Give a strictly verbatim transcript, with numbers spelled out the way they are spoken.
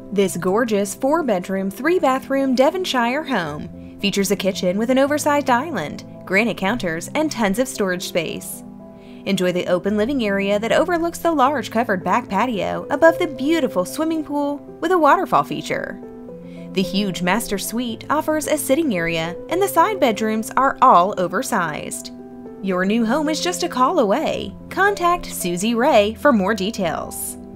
This gorgeous four bedroom, three bathroom Devonshire home features a kitchen with an oversized island, granite counters, and tons of storage space. Enjoy the open living area that overlooks the large covered back patio above the beautiful swimming pool with a waterfall feature. The huge master suite offers a sitting area, and the side bedrooms are all oversized. Your new home is just a call away. Contact Suzie Ray for more details.